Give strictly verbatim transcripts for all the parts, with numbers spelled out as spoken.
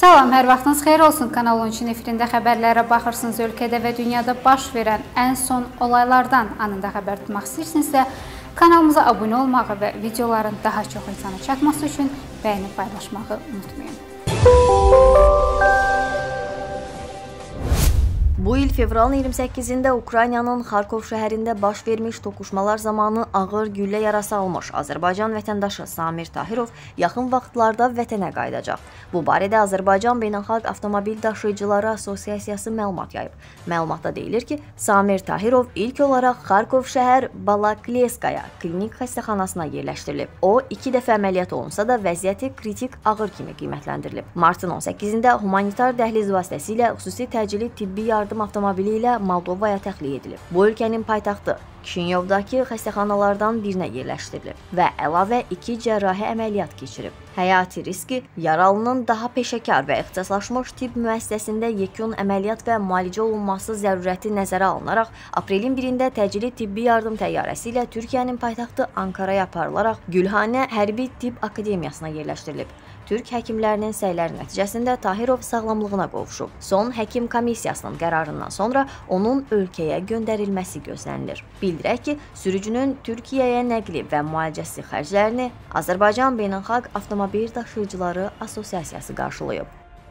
Salam, hər vaxtınız xeyir olsun. Kanal on üçün efirində xəbərlərə baxırsınız. Ölkədə və dünyada baş verən ən son olaylardan anında xəbər tutmaq istəyirsinizsə, kanalımıza abunə olmağı və videoların daha çox insana çatması üçün bəyənib paylaşmağı unutmayın. Bu il fevralın iyirmi səkkizində Ukraynanın Xarkov şəhərində baş vermiş toqquşmalar zamanı ağır güllə yarası almış Azərbaycan vətəndaşı Samir Tahirov yaxın vaxtlarda vətənə qayıdacaq. Bu barədə Azərbaycan Beynəlxalq Avtomobil Daşıyıcıları Assosiasiyası məlumat yayıb. Məlumatda deyilir ki, Samir Tahirov ilk olaraq Xarkov şəhər Balakleskaya klinik xəstəxanasına yerləşdirilib. O, iki dəfə əməliyyat olunsa da vəziyyəti kritik ağır kimi qiymətləndirilib. Martın on səkkizində humanitar dəhliz vasitəsilə xüsusi təcili tibbi yardım avtomobili ilə Moldovaya təxliyə edilib. Bu ölkənin paytaxtı Kişinyovdakı xəstəxanalardan birinə yerləşdirilib və əlavə iki cərrahi əməliyyat keçirib. Həyati riski yaralının daha peşəkar və ixtisaslaşmış tibb müəssisəsində yekun əməliyyat və müalicə olunması zərurəti nəzərə alınaraq aprelin birində təcili tibbi yardım təyyarəsi ilə Türkiyənin paytaxtı Ankaraya aparılaraq Gülhanə Hərbi Tibb Akademiyasına yerləşdirilib. Türk həkimlərinin səyləri nəticəsində Tahirov sağlamlığına qovuşub. Son həkim komissiyasının qərarından sonra onun ölkəyə göndərilməsi gözlənilir. Bildirək ki, sürücünün Türkiyəyə nəqli və müalicəsi xərclərini Azərbaycan Beynəlxalq Avtomobil Daşıyıcıları Assosiasiyası qarşılayıb.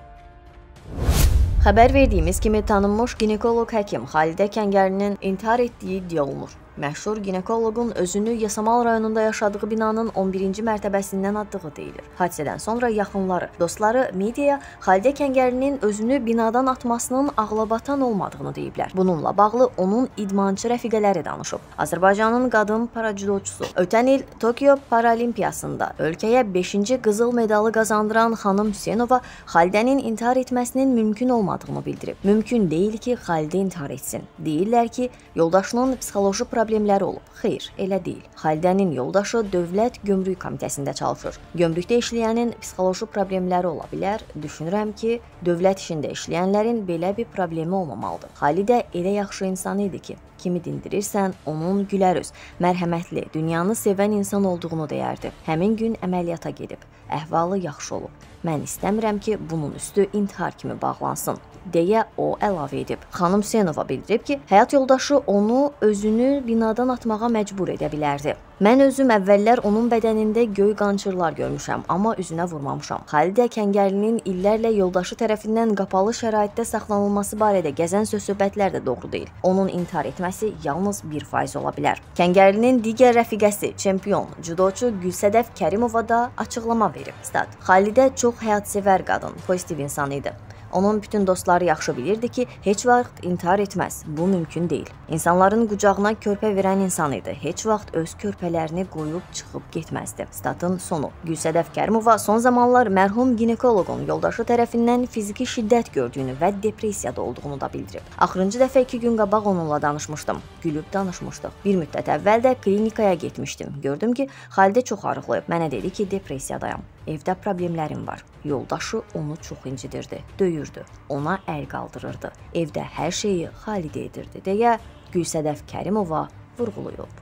Xəbər verdiyimiz kimi tanınmış ginekoloq həkim Xalidə Kəngərlinin intihar etdiyi iddia olunur. Məşhur ginekoloqun özünü Yasamal rayonunda yaşadığı binanın on birinci mərtəbəsindən atdığı deyilir. Hadisədən sonra yaxınları, dostları mediaya Xalidə Kəngərlinin özünü binadan atmasının ağlabatan olmadığını deyiblər. Bununla bağlı onun idmançı rəfiqələri danışıb. Azərbaycanın qadın parajudoçusu ötən il Tokyo Paralimpiyasında ölkəyə beşinci qızıl medalı qazandıran xanım Hüseynova Xalidənin intihar etməsinin mümkün olmadığını bildirib. Mümkün deyil ki, Xalidə intihar etsin. Deyirlər ki, yoldaşının psixoloji problemləri olub. Xeyr, elə deyil. Xalidənin yoldaşı Dövlət Gömrük Komitəsində çalışır. Gömrükdə işləyənin psixoloji problemləri ola bilər. Düşünürəm ki, dövlət işində işləyənlərin belə bir problemi olmamalıdır. Xalidə elə yaxşı insan idi ki, kimi dindirirsən, onun gülərüz, mərhəmətli, dünyanı sevən insan olduğunu deyərdi. Həmin gün əməliyyata gedib. Əhvalı yaxşı olub. Mən istəmirəm ki, bunun üstü intihar kimi bağlansın, deyə o əlavə edib. Xanım Hüseynova bildirib ki, həyat yoldaşı onu özünü binadan atmağa məcbur edə bilərdi. Mən özüm əvvəllər onun bədənində göy qançırlar görmüşəm, amma üzünə vurmamışam. Xalidə Kəngərlinin illərlə yoldaşı tərəfindən qapalı şəraitdə saxlanılması barədə gəzən söz-söhbətlər də doğru deyil. Onun intihar etməsi yalnız bir faiz ola bilər. Kəngərlinin digər rəfiqəsi, çempion, judoçu Gülsədəf Kərimova da açıqlama verib. Stat: Xalidə çox həyatsevər qadın, pozitiv insan idi. Onun bütün dostları yaxşı bilirdi ki, heç vaxt intihar etməz. Bu mümkün deyil. İnsanların qucağına körpə verən insan idi. Heç vaxt öz körpələrini qoyub çıxıb getməzdi. Statın sonu. Gülsədəf Kərimova son zamanlar mərhum ginekoloqun yoldaşı tərəfindən fiziki şiddət gördüyünü və depressiyada olduğunu da bildirib. Axırıncı dəfə iki gün qabaq onunla danışmışdım. Gülüb danışmışdıq. Bir müddət əvvəl də klinikaya getmişdim. Gördüm ki, Xalidə çox arıqlayıb. Mənə dedi ki, depressiyadayam. Evdə problemlərim var. Yoldaşı onu çox incidirdi, döyürdü, ona əl qaldırırdı. Evdə hər şeyi Xalidə edirdi, deyə Gülsədəf Kərimova vurğulayıb.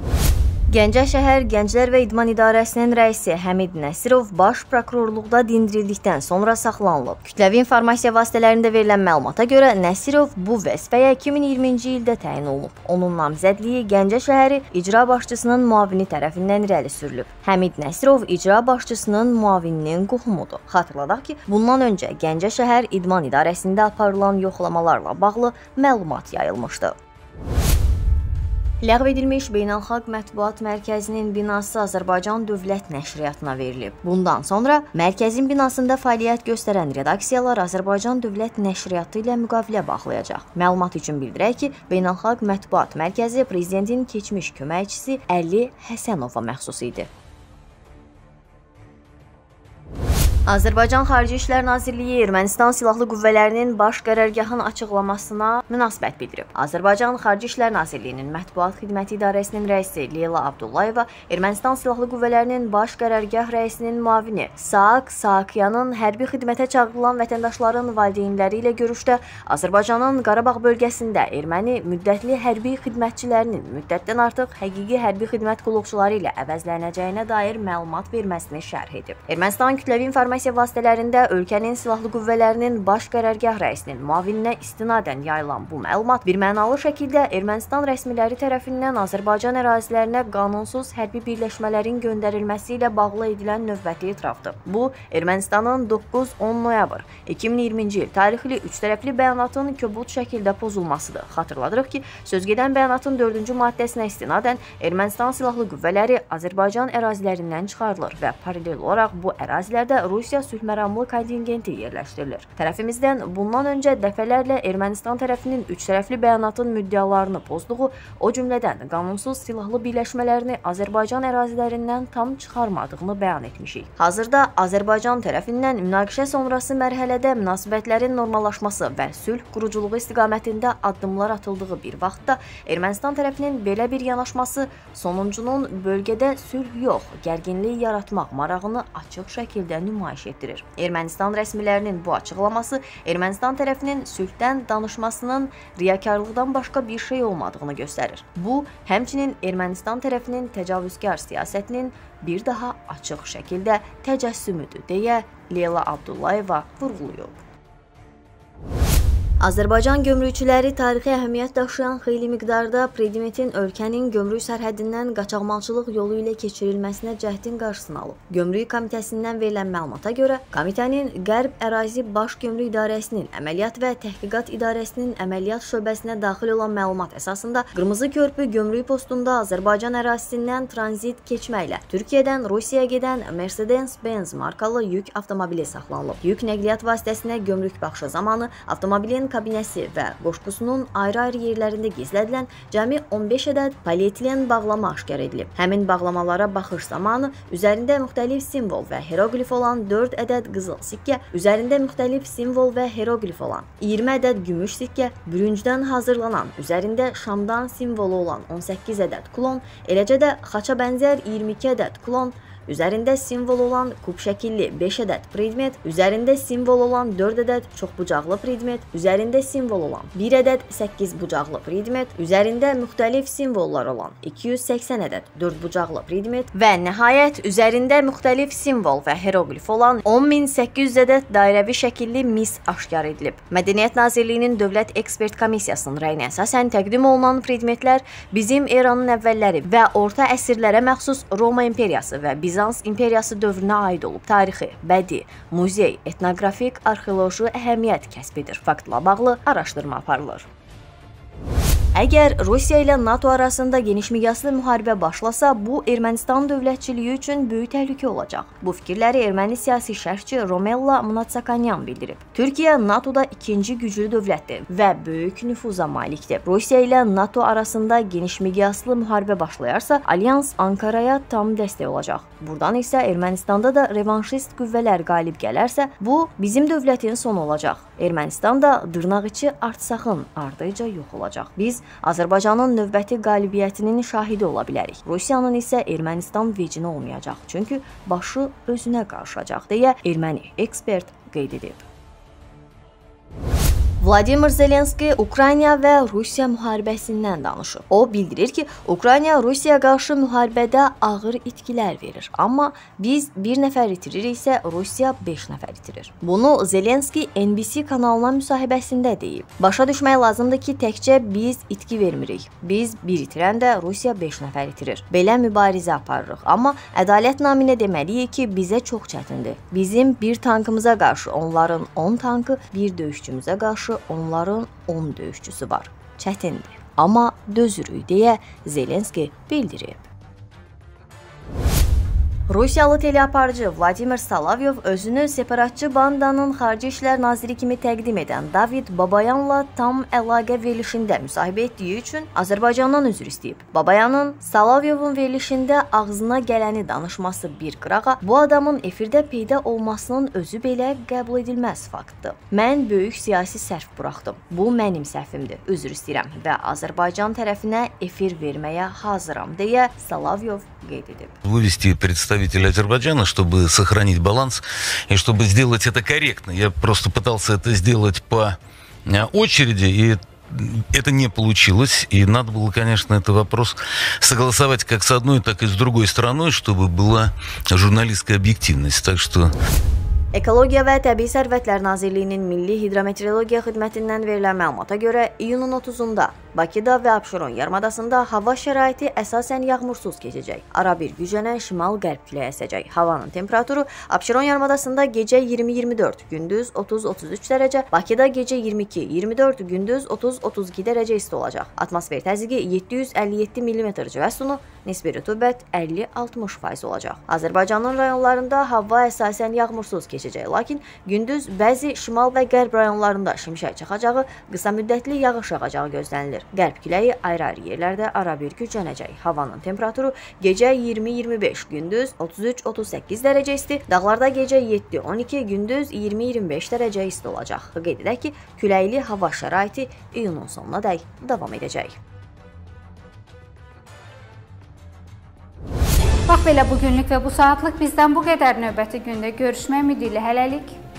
Gəncə şəhər Gənclər və İdman İdarəsinin rəisi Həmid Nəsirov baş prokurorluqda dindirildikdən sonra saxlanılıb. Kütləvi informasiya vasitələrində verilən məlumata görə Nəsirov bu vəzifəyə iki min iyirminci ildə təyin olunub. Onun namizədliyi Gəncə şəhəri icra başçısının müavini tərəfindən irəli sürülüb. Həmid Nəsirov icra başçısının müavininin qohumudur. Xatırladaq ki, bundan öncə Gəncə şəhər İdman İdarəsində aparılan yoxlamalarla bağlı məlumat yayılmışdı. Ləğv edilmiş Beynəlxalq Mətbuat Mərkəzinin binası Azərbaycan Dövlət Nəşriyyatına verilib. Bundan sonra mərkəzin binasında fəaliyyət göstərən redaksiyalar Azərbaycan Dövlət Nəşriyyatı ilə müqavilə bağlayacaq. Məlumat üçün bildirək ki, Beynəlxalq Mətbuat Mərkəzi prezidentin keçmiş köməkçisi Əli Həsənova məxsus idi. Azərbaycan Xarici İşlər Nazirliyi Ermənistan Silahlı Qüvvələrinin baş qərargahının açıqlamasına münasibət bildirib. Azərbaycan Xarici İşlər Nazirliyinin Mətbuat Xidməti İdarəsinin rəisi Leyla Abdullayeva Ermənistan Silahlı Qüvvələrinin baş qərargah rəisinin müavini Saak Saakyanın hərbi xidmətə çağırılan vətəndaşların valideynləri ilə görüşdə Azərbaycanın Qarabağ bölgəsində erməni müddətli hərbi xidmətçilərinin müddətdən artıq həqiqi hərbi xidmət qulluqçuları ilə əvəzlənəcəyinə dair məlumat verməsini şərh edib. Ermənistan kütləvi informasiya informasiya vasitələrində ölkənin silahlı qüvvələrinin baş qərargah rəisinin müavininə istinadən yayılan bu məlumat birmənalı şəkildə Ermənistan rəsmiləri tərəfindən Azərbaycan ərazilərinə qanunsuz hərbi birləşmələrin göndərilməsi ilə bağlı edilən növbəti etirafdır. Bu, Ermənistanın doqquz on noyabr iki min iyirminci il tarixli üç tərəfli bəyanatın kobud şəkildə pozulmasıdır. Xatırladırıq ki, sözgedən bəyanatın dördüncü maddəsinə istinadən Ermənistan silahlı qüvvələri Azərbaycan ərazilərindən çıxarılır və paralel olaraq bu ərazilərdə Rusiya sülhməramlı kontingenti yerləşdirilir. Tərəfimizdən bundan öncə dəfələrlə Ermənistan tərəfinin üç tərəfli bəyanatın müddəalarını pozduğu, o cümlədən qanunsuz silahlı birləşmələrini Azərbaycan ərazilərindən tam çıxarmadığını bəyan etmişik. Hazırda Azərbaycan tərəfindən münaqişə sonrası mərhələdə münasibətlərin normallaşması və sülh quruculuğu istiqamətində addımlar atıldığı bir vaxtda Ermənistan tərəfinin belə bir yanaşması sonuncunun bölgədə sülh yox, gərginlik yaratmaq marağını açıq şəkildə nümayiş etdirir. Ermənistan rəsmilərinin bu açıqlaması Ermənistan tərəfinin sülhdən danışmasının riyakarlıqdan başqa bir şey olmadığını göstərir. Bu, həmçinin Ermənistan tərəfinin təcavüzkar siyasətinin bir daha açıq şəkildə təcəssümüdür, deyə Leyla Abdullayeva vurğulayıb. Azərbaycan gömrükçüləri tarixi əhəmiyyət daşıyan xeyli miqdarda predimetin ölkənin gömrük sərhəddindən qaçaqmalçılıq yolu ilə keçirilməsinə cəhdin qarşısını alıb. Gömrük komitəsindən verilən məlumata görə, komitənin Qərb Ərazi Baş Gömrük İdarəsinin Əməliyyat və Təhqiqat İdarəsinin əməliyyat şöbəsinə daxil olan məlumat əsasında Qırmızı Körpü gömrük postunda Azərbaycan ərazisindən tranzit keçməklə Türkiyədən Rusiyaya gedən Mercedes-Benz markalı yük avtomobili saxlanılıb. Yük nəqliyyat vasitəsinə gömrük baxışı zamanı avtomobilin kabinəsi və qoşqusunun ayrı-ayrı yerlərində gizlədilən cəmi on beş ədəd polietilen bağlama aşkar edilib. Həmin bağlamalara baxış zamanı üzərində müxtəlif simvol və heroqlif olan dörd ədəd qızıl sikkə, üzərində müxtəlif simvol və heroqlif olan iyirmi ədəd gümüş sikkə, bürüncdən hazırlanan, üzərində Şamdan simvolu olan on səkkiz ədəd klon, eləcə də xaça bənzər iyirmi iki ədəd klon, üzərində simvol olan kub şəkilli beş ədəd predmet, üzərində simvol olan dörd ədəd çoxbucaqlı predmet, üzərində simvol olan bir ədəd səkkiz bucaqlı predmet, üzərində müxtəlif simvollar olan iki yüz səksən ədəd dörd bucaqlı predmet və nəhayət üzərində müxtəlif simvol və heroqlif olan on min səkkiz yüz ədəd dairəvi şəkilli mis aşkar edilib. Mədəniyyət Nazirliyinin Dövlət Ekspert Komissiyasının rəyinə əsasən təqdim olunan predmetlər bizim eranın əvvəlləri və orta əsrlərə məxsus Roma İmperiyası və Bizans İmperiyası dövrünə aid olub. Tarixi, bədii, muzey, etnoqrafik, arxeoloji əhəmiyyət kəsb edir. Faktla bağlı araşdırma aparılır. Əgər Rusiya ilə NATO arasında geniş miqyaslı müharibə başlasa, bu Ermənistan dövlətçiliyi üçün böyük təhlükə olacaq. Bu fikirləri erməni siyasi şərhçi Romella Mnatsakanyan bildirib. Türkiyə NATOda ikinci güclü dövlətdir və böyük nüfuza malikdir. Rusiya ilə NATO arasında geniş miqyaslı müharibə başlayarsa, alyans Ankaraya tam dəstək olacaq. Buradan isə Ermənistanda da revanşist qüvvələr qalib gələrsə, bu bizim dövlətin sonu olacaq. Ermənistan da dırnaq içi artsaxın ardıca yox olacaq. Biz Azərbaycanın növbəti qalibiyyətinin şahidi ola bilərik. Rusiyanın isə Ermənistan vecini olmayacaq. Çünki başı özünə qarışacaq, deyə erməni ekspert qeyd edib. Vladimir Zelenski Ukrayna və Rusiya müharibəsindən danışıb. O bildirir ki, Ukrayna Rusiyaya qarşı müharibədə ağır itkilər verir. Amma biz bir nəfər itiriksə, Rusiya beş nəfər itirir. Bunu Zelenski N B C kanalına müsahibəsində deyib. Başa düşmək lazımdır ki, təkcə biz itki vermirik. Biz bir itirəndə Rusiya beş nəfər itirir. Belə mübarizə aparırıq. Amma ədalət naminə deməliyik ki, bizə çox çətindir. Bizim bir tankımıza qarşı onların on tankı, bir döyüşçümüzə qarşı onların on döyüşçüsü var. Çətindir, amma dözürük, deyə Zelenski bildirib. Rusiyalı teleaparıcı Vladimir Solovyov özünü separatçı bandanın Xarici İşlər Naziri kimi təqdim edən David Babayanla tam əlaqə verilişində müsahibə etdiyi üçün Azərbaycandan üzr istəyib. Babayanın Solovyovun verilişində ağzına gələni danışması bir qırağa, bu adamın efirdə peyda olmasının özü belə qəbul edilməz faktdır. Mən böyük siyasi sərf buraxdım. Bu mənim səhvimdir. Üzr istəyirəm və Azərbaycan tərəfinə efir verməyə hazıram, deyə Solovyov qeyd edib. Вывести представителей Азербайджана, чтобы сохранить баланс и чтобы сделать это корректно. Я просто пытался это сделать по очереди, и это не получилось. И надо было, конечно, этот вопрос согласовать как с одной, так и с другой стороной, чтобы была журналистская объективность. Так что... Ekologiya və Təbii Sərvətlər Nazirliyinin Milli Hidrometeorologiya Xidmətindən verilən məlumata görə iyunun otuzunda Bakıda və Abşeron yarımadasında hava şəraiti əsasən yağmursuz keçəcək. Arabir güclənən şimal-qərb küləyi əsəcək. Havanın temperaturu Abşeron yarımadasında gecə iyirmi iyirmi dörd, gündüz otuz otuz üç dərəcə, Bakıda gecə iyirmi iki iyirmi dörd, gündüz otuz otuz iki dərəcə isti olacaq. Atmosfer təzyiqi yeddi yüz əlli yeddi millimetr civə sütunu, nisbi rütubət əlli altmış faiz olacaq. Azərbaycanın rayonlarında hava əsasən yağmursuz keçəcək, lakin gündüz bəzi şimal və qərb rayonlarında şimşək çaxacağı, qısa müddətli yağış yağacağı gözlənilir. Qərb küləyi ayrı-ayrı yerlərdə arabir güclənəcək. Havanın temperaturu gecə iyirmi iyirmi beş, gündüz otuz üç otuz səkkiz dərəcə isti, dağlarda gecə yeddi on iki, gündüz iyirmi iyirmi beş dərəcə isti olacaq. Qeyd edək ki, küləkli hava şəraiti iyunun sonuna dək davam edəcək. Bax belə bugünlük və bu saatlıq bizdən bu qədər. Növbəti gündə görüşmək ümidi ilə hələlik.